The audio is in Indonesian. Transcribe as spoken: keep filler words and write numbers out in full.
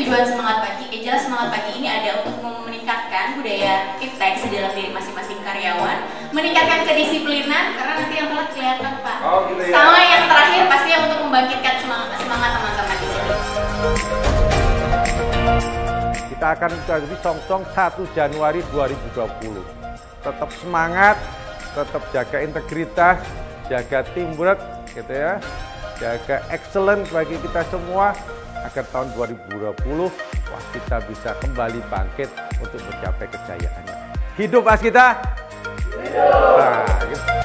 tujuan semangat pagi, eh, jelas semangat pagi ini ada untuk meningkatkan budaya iptex di dalam diri masing-masing karyawan, meningkatkan kedisiplinan karena nanti yang telah kelihatan Pak. Oh, gitu ya. Sama yang terakhir pasti untuk membangkitkan semangat semangat teman-teman di sini. Kita akan menghadapi Songsong satu Januari dua ribu dua puluh. Tetap semangat, tetap jaga integritas, jaga teamwork, gitu ya, jaga excellent bagi kita semua agar tahun dua ribu dua puluh wah kita bisa kembali bangkit untuk mencapai kejayaannya. Hidup Waskita! Hidup! Nah, gitu.